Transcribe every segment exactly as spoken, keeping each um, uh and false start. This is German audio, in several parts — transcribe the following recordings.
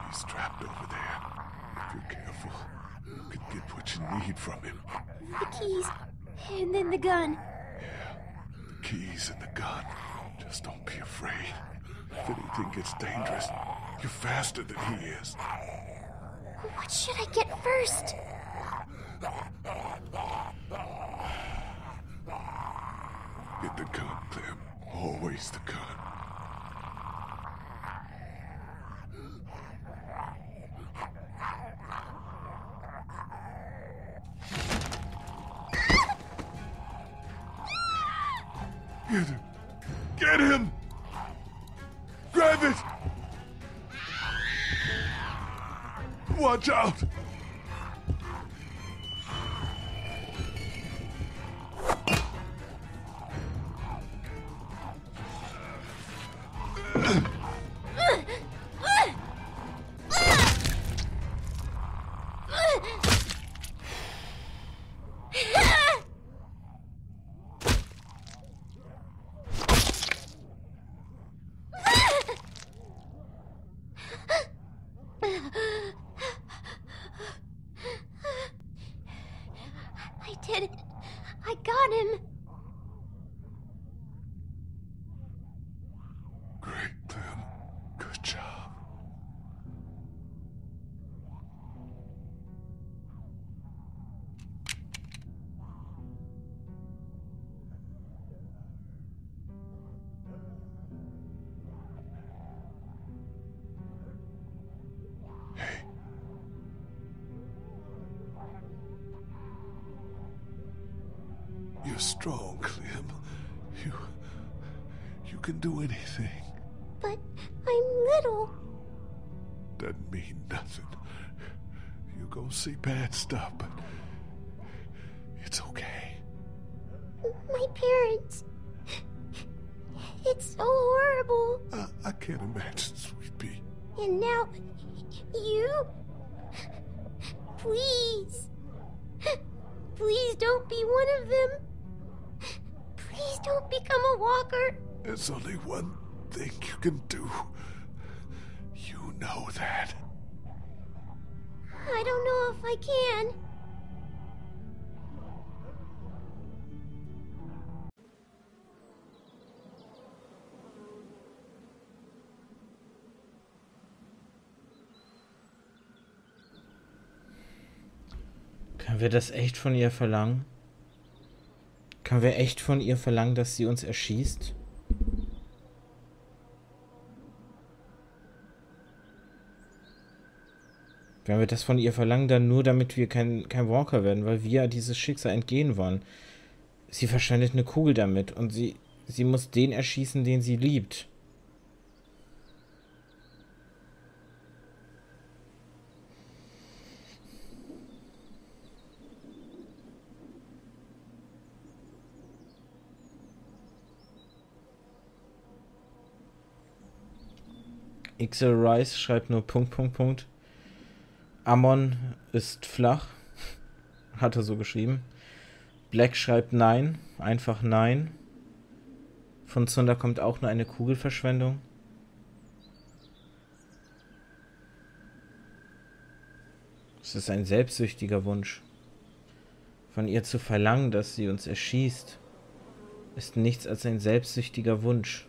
He's trapped over there. If you're careful, you can get what you need from him. The keys, and then the gun. Yeah, the keys and the gun. Just don't be afraid. If anything gets dangerous, you're faster than he is. What should I get first? Get the gun, Clem. Always the gun. Get him! Get him! Grab it! Watch out! I did it. I got him. Great, Clem. Good job. Hey. You're strong, Clem. You... you can do anything. But I'm little. Doesn't mean nothing. You're gonna see bad stuff, but it's okay. My parents. It's so horrible. I, I can't imagine, sweet pea. And now, you? Please. Please don't be one of them. Please don't become a walker. There's only one thing you can do. You know that. I don't know if I can. Können wir das echt von ihr verlangen? Können wir echt von ihr verlangen, dass sie uns erschießt? Wenn wir das von ihr verlangen, dann nur, damit wir kein, kein Walker werden, weil wir dieses Schicksal entgehen wollen. Sie verschwendet eine Kugel damit und sie, sie muss den erschießen, den sie liebt. X L Rice schreibt nur Punkt, Punkt, Punkt. Amon ist flach. Hat er so geschrieben. Black schreibt nein. Einfach nein. Von Zunder kommt auch nur eine Kugelverschwendung. Es ist ein selbstsüchtiger Wunsch. Von ihr zu verlangen, dass sie uns erschießt, ist nichts als ein selbstsüchtiger Wunsch.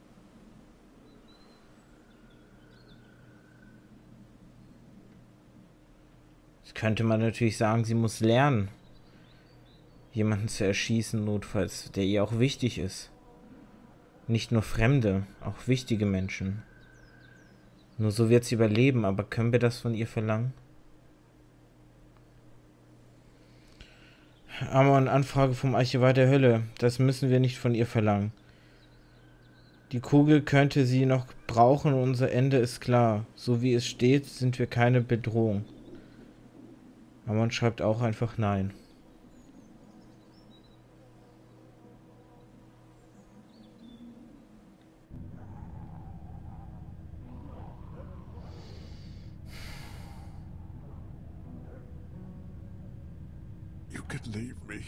Könnte man natürlich sagen, sie muss lernen, jemanden zu erschießen, notfalls, der ihr auch wichtig ist. Nicht nur Fremde, auch wichtige Menschen. Nur so wird sie überleben, aber können wir das von ihr verlangen? Amon, Anfrage vom Archivar der Hölle. Das müssen wir nicht von ihr verlangen. Die Kugel könnte sie noch brauchen und unser Ende ist klar. So wie es steht, sind wir keine Bedrohung. Amon schreibt auch einfach nein. You can leave me.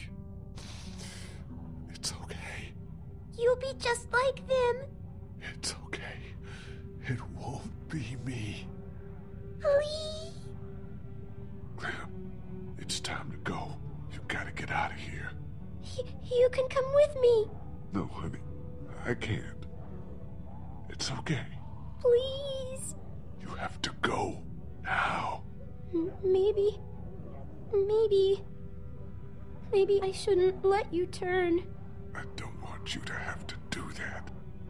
It's okay. You'll be just like them. It's okay. It won't be me. Please. Clem, it's time to go. You gotta get out of here. Y- you can come with me. No, honey, I can't. It's okay. Please. You have to go now. M- maybe. Maybe. Maybe I shouldn't let you turn. I don't want you to have to do that.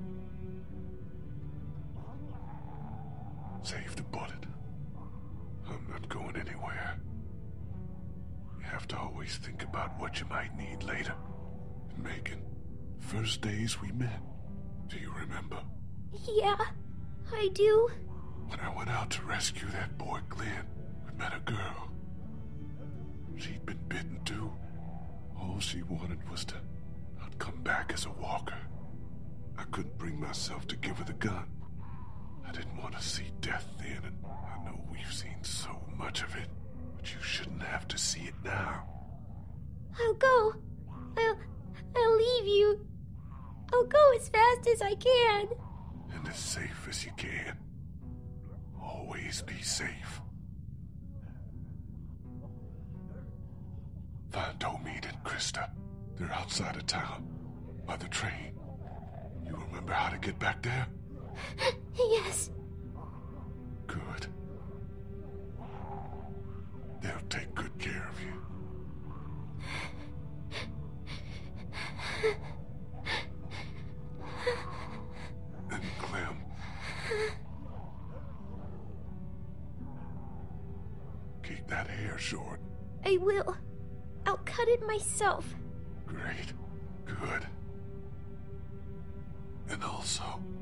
Save the bullet. I'm not going anywhere. You have to always think about what you might need later. Megan, first days we met, do you remember? Yeah, I do. When I went out to rescue that boy Glenn, we met a girl. She'd been bitten too. All she wanted was to not come back as a walker. I couldn't bring myself to give her the gun. I didn't want to see death then, and I know we've seen so much of it, but you shouldn't have to see it now. I'll go. I'll... I'll leave you. I'll go as fast as I can. And as safe as you can. Always be safe. Find Omid and Krista. They're outside of town, by the train. You remember how to get back there? Yes. Good. They'll take good care of you. And Clem. Keep that hair short. I will. I'll cut it myself. Great. Good. And also...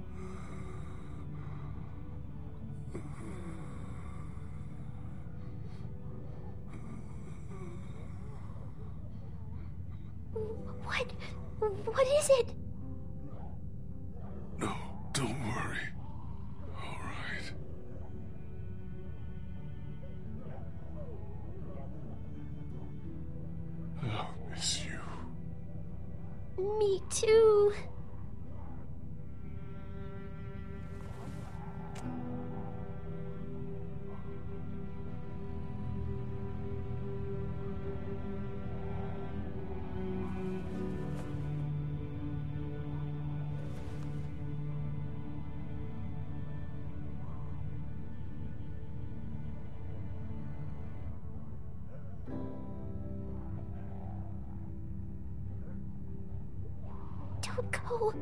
What? What is it? No, don't worry. All right. I'll miss you. Me too. Don't go.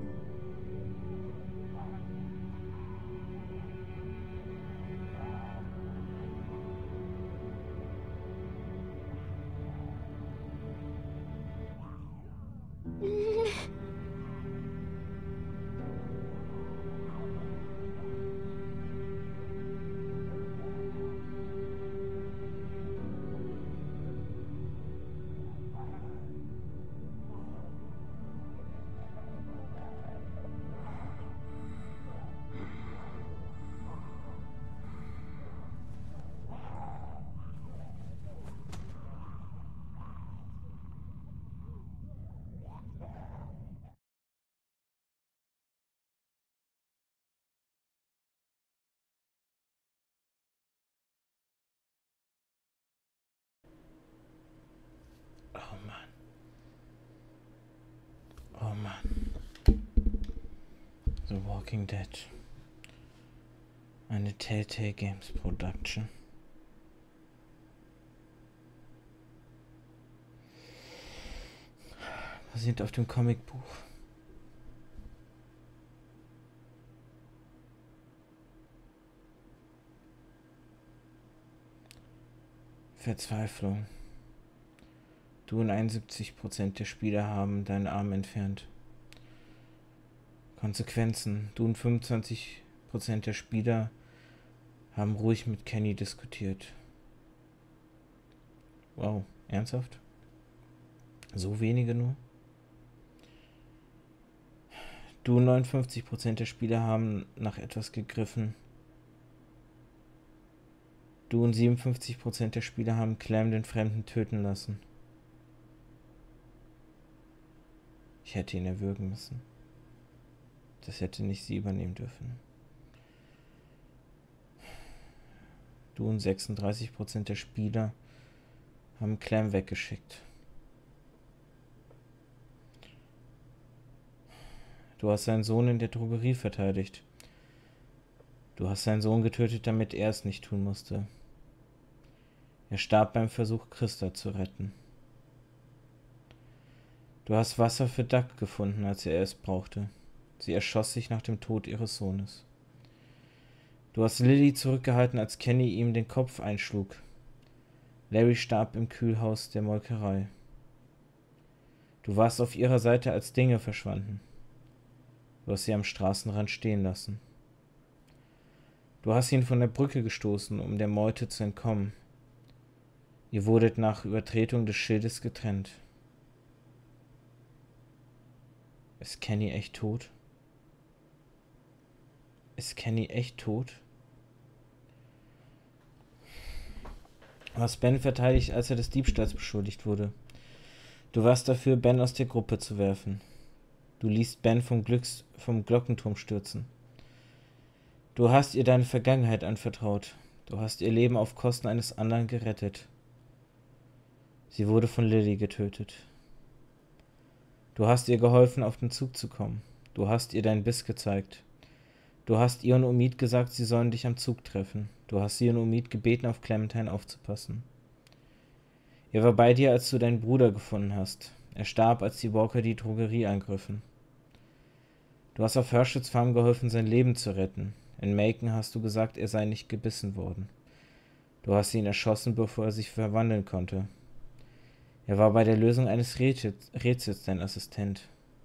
Mm. Oh Mann. Oh Mann. The Walking Dead. Eine Telltale Games Production. Basiert auf dem Comicbuch. Verzweiflung. Du und einundsiebzig Prozent der Spieler haben deinen Arm entfernt. Konsequenzen. Du und fünfundzwanzig Prozent der Spieler haben ruhig mit Kenny diskutiert. Wow, ernsthaft? So wenige nur? Du und neunundfünfzig Prozent der Spieler haben nach etwas gegriffen. Du und siebenundfünfzig Prozent der Spieler haben Clem den Fremden töten lassen. Ich hätte ihn erwürgen müssen. Das hätte nicht sie übernehmen dürfen. Du und sechsunddreißig Prozent der Spieler haben Clem weggeschickt. Du hast seinen Sohn in der Drogerie verteidigt. Du hast seinen Sohn getötet, damit er es nicht tun musste. Er starb beim Versuch, Christa zu retten. Du hast Wasser für Doug gefunden, als er es brauchte. Sie erschoss sich nach dem Tod ihres Sohnes. Du hast Lily zurückgehalten, als Kenny ihm den Kopf einschlug. Larry starb im Kühlhaus der Molkerei. Du warst auf ihrer Seite, als Dinge verschwanden. Du hast sie am Straßenrand stehen lassen. Du hast ihn von der Brücke gestoßen, um der Meute zu entkommen. Ihr wurdet nach Übertretung des Schildes getrennt. Ist Kenny echt tot? Ist Kenny echt tot? Du hast Ben verteidigt, als er des Diebstahls beschuldigt wurde. Du warst dafür, Ben aus der Gruppe zu werfen. Du ließt Ben vom, Glücks vom Glockenturm stürzen. Du hast ihr deine Vergangenheit anvertraut. Du hast ihr Leben auf Kosten eines anderen gerettet. Sie wurde von Lily getötet. Du hast ihr geholfen, auf den Zug zu kommen. Du hast ihr deinen Biss gezeigt. Du hast ihr und Omid gesagt, sie sollen dich am Zug treffen. Du hast sie und Omid gebeten, auf Clementine aufzupassen. Er war bei dir, als du deinen Bruder gefunden hast. Er starb, als die Walker die Drogerie angriffen. Du hast auf Herschels Farm geholfen, sein Leben zu retten. In Macon hast du gesagt, er sei nicht gebissen worden. Du hast ihn erschossen, bevor er sich verwandeln konnte. Er war bei der Lösung eines Rätsels, Rätsels dein Assistent.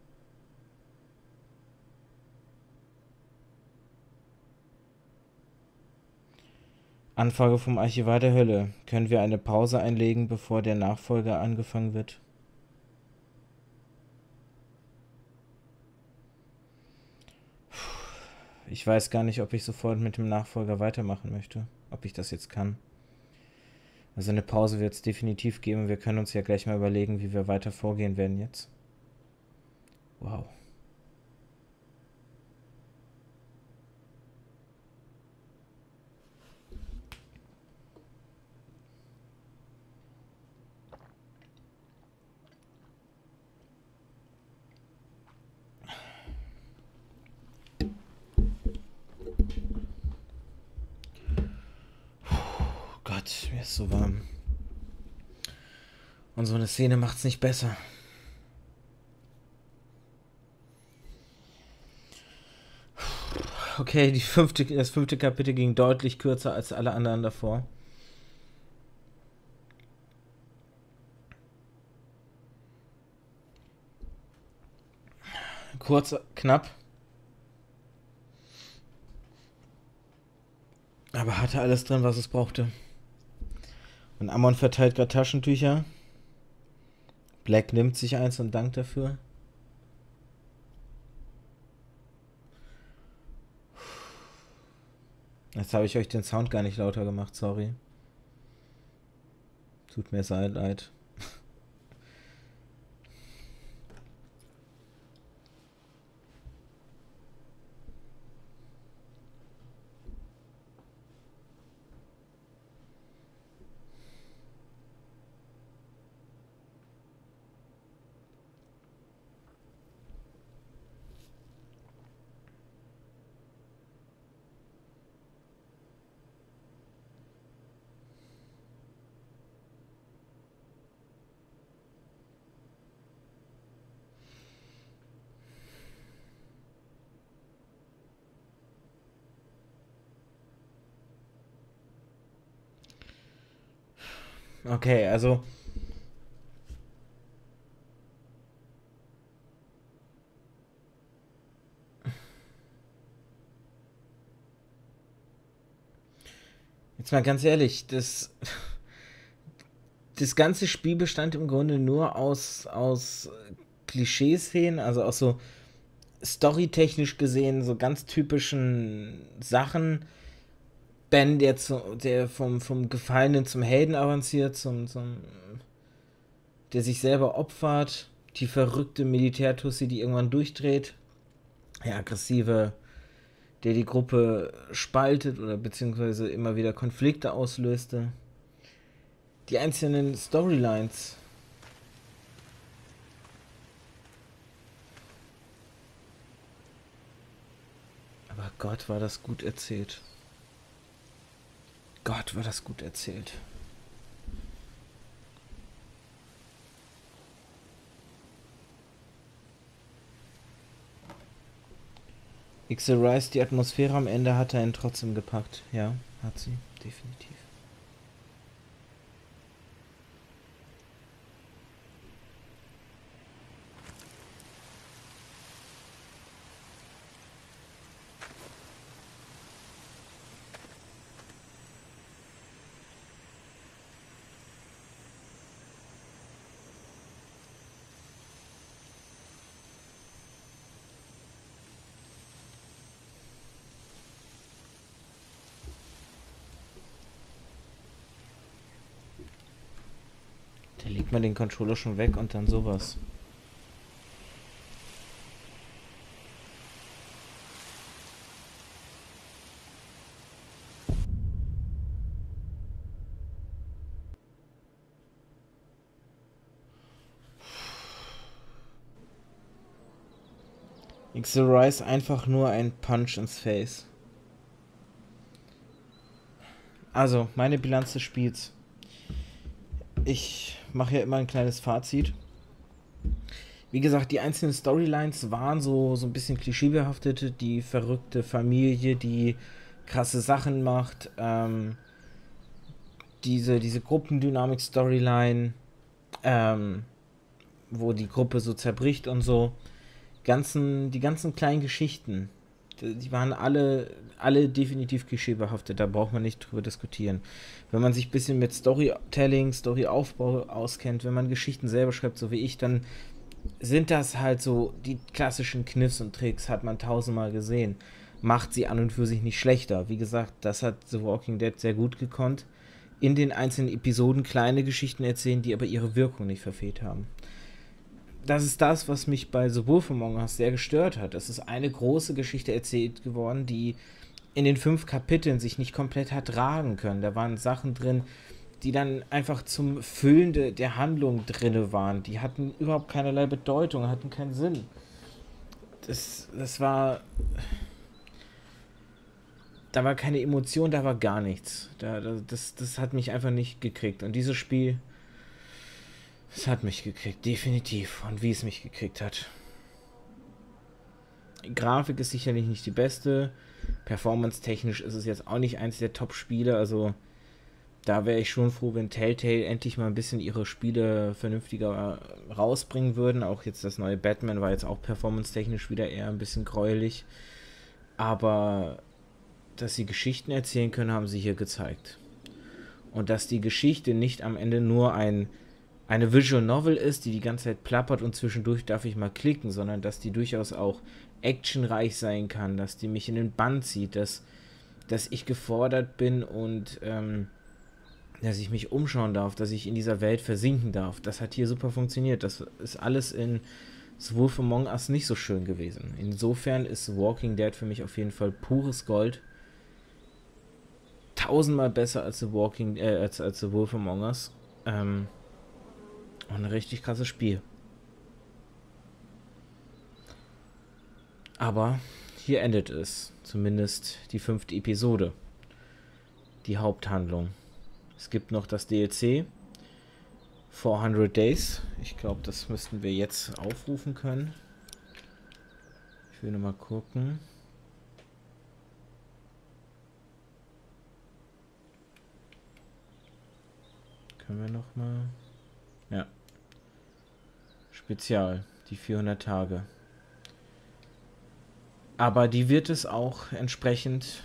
Anfrage vom Archivar der Hölle. Können wir eine Pause einlegen, bevor der Nachfolger angefangen wird? Ich weiß gar nicht, ob ich sofort mit dem Nachfolger weitermachen möchte. Ob ich das jetzt kann. Also eine Pause wird es definitiv geben. Wir können uns ja gleich mal überlegen, wie wir weiter vorgehen werden jetzt. Wow. Gott, mir ist so warm. Und so eine Szene macht's nicht besser. Okay, die fünfte, das fünfte Kapitel ging deutlich kürzer als alle anderen davor. Kurz, knapp. Aber hatte alles drin, was es brauchte. Und Ammon verteilt gerade Taschentücher. Black nimmt sich eins und dankt dafür. Jetzt habe ich euch den Sound gar nicht lauter gemacht, sorry. Tut mir sehr leid. Okay, also jetzt mal ganz ehrlich, das das ganze Spiel bestand im Grunde nur aus aus Klischeeszenen, also aus so storytechnisch gesehen so ganz typischen Sachen. Ben, der, zu, der vom, vom Gefallenen zum Helden avanciert, zum, zum der sich selber opfert, die verrückte Militärtussi, die irgendwann durchdreht, der aggressive, der die Gruppe spaltet oder beziehungsweise immer wieder Konflikte auslöste. Die einzelnen Storylines. Aber Gott, war das gut erzählt. Gott, war das gut erzählt. Ixel Rise, die Atmosphäre am Ende hat er ihn trotzdem gepackt. Ja, hat sie, definitiv. Da legt man den Controller schon weg und dann sowas. Ixel Rise einfach nur ein Punch ins Face. Also, meine Bilanz des Spiels. Ich mache ja immer ein kleines Fazit. Wie gesagt, die einzelnen Storylines waren so, so ein bisschen klischeebehaftet. Die verrückte Familie, die krasse Sachen macht. Ähm, diese, diese Gruppendynamik-Storyline, ähm, wo die Gruppe so zerbricht und so. Ganzen, die ganzen kleinen Geschichten, die waren alle, alle definitiv klischeebehaftet, da braucht man nicht drüber diskutieren. Wenn man sich ein bisschen mit Storytelling, Storyaufbau auskennt, wenn man Geschichten selber schreibt, so wie ich, dann sind das halt so die klassischen Kniffs und Tricks, hat man tausendmal gesehen. Macht sie an und für sich nicht schlechter. Wie gesagt, das hat The Walking Dead sehr gut gekonnt. In den einzelnen Episoden kleine Geschichten erzählen, die aber ihre Wirkung nicht verfehlt haben. Das ist das, was mich bei The Wolf Among Us sehr gestört hat. Es ist eine große Geschichte erzählt geworden, die in den fünf Kapiteln sich nicht komplett hat tragen können. Da waren Sachen drin, die dann einfach zum Füllen de, der Handlung drinne waren. Die hatten überhaupt keinerlei Bedeutung, hatten keinen Sinn. Das, das war... Da war keine Emotion, da war gar nichts. Da, das, das hat mich einfach nicht gekriegt. Und dieses Spiel... Es hat mich gekriegt, definitiv. Und wie es mich gekriegt hat. Die Grafik ist sicherlich nicht die beste. Performance-technisch ist es jetzt auch nicht eins der Top-Spiele. Also da wäre ich schon froh, wenn Telltale endlich mal ein bisschen ihre Spiele vernünftiger rausbringen würden. Auch jetzt das neue Batman war jetzt auch performance-technisch wieder eher ein bisschen gräulich. Aber dass sie Geschichten erzählen können, haben sie hier gezeigt. Und dass die Geschichte nicht am Ende nur ein eine Visual Novel ist, die die ganze Zeit plappert und zwischendurch darf ich mal klicken, sondern dass die durchaus auch actionreich sein kann, dass die mich in den Bann zieht, dass, dass ich gefordert bin und ähm, dass ich mich umschauen darf, dass ich in dieser Welt versinken darf. Das hat hier super funktioniert. Das ist alles in The Wolf Among Us nicht so schön gewesen. Insofern ist The Walking Dead für mich auf jeden Fall pures Gold. Tausendmal besser als The Walking, äh, als, als The Wolf Among Us. Ähm, Und ein richtig krasses Spiel. Aber hier endet es. Zumindest die fünfte Episode. Die Haupthandlung. Es gibt noch das D L C. vierhundert Days. Ich glaube, das müssten wir jetzt aufrufen können. Ich will nur mal gucken. Können wir noch mal... Ja. Spezial, die vierhundert Tage. Aber die wird es auch entsprechend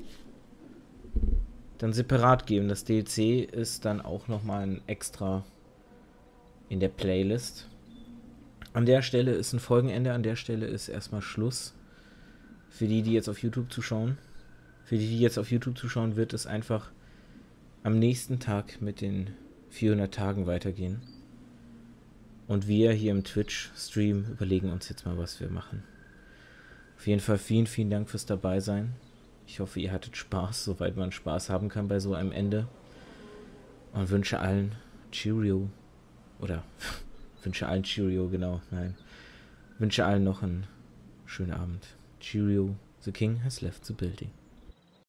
dann separat geben. Das D L C ist dann auch nochmal ein extra in der Playlist. An der Stelle ist ein Folgenende, an der Stelle ist erstmal Schluss. Für die, die jetzt auf YouTube zuschauen. Für die, die jetzt auf YouTube zuschauen, wird es einfach am nächsten Tag mit den vierhundert Tagen weitergehen. Und wir hier im Twitch-Stream überlegen uns jetzt mal, was wir machen. Auf jeden Fall vielen, vielen Dank fürs Dabeisein. Ich hoffe, ihr hattet Spaß, soweit man Spaß haben kann bei so einem Ende. Und wünsche allen Cheerio. Oder wünsche allen Cheerio, genau. Nein. Wünsche allen noch einen schönen Abend. Cheerio. The king has left the building.